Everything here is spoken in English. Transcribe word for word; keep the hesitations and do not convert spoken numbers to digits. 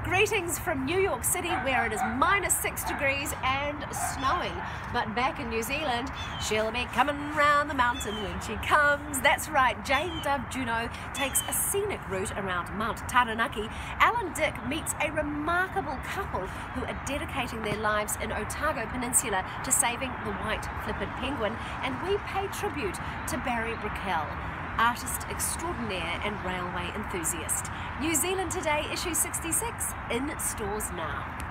Greetings from New York City, where it is minus six degrees and snowing. But back in New Zealand, she'll be coming round the mountain when she comes. That's right, Jane Dove Juno takes a scenic route around Mount Taranaki. Allan Dick meets a remarkable couple who are dedicating their lives in Otago Peninsula to saving the white-flippered penguin. And we pay tribute to Barry Brickell, artist extraordinaire and railway enthusiast. New Zealand Today issue sixty-six in stores now.